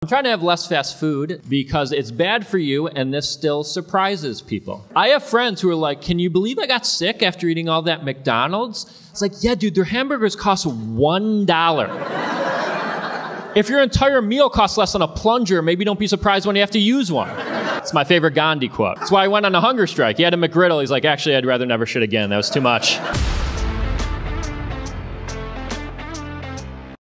I'm trying to have less fast food because it's bad for you, and this still surprises people. I have friends who are like, can you believe I got sick after eating all that McDonald's? It's like, yeah, dude, their hamburgers cost $1. If your entire meal costs less than a plunger, maybe don't be surprised when you have to use one. It's my favorite Gandhi quote. That's why I went on a hunger strike. He had a McGriddle. He's like, actually, I'd rather never shit again. That was too much.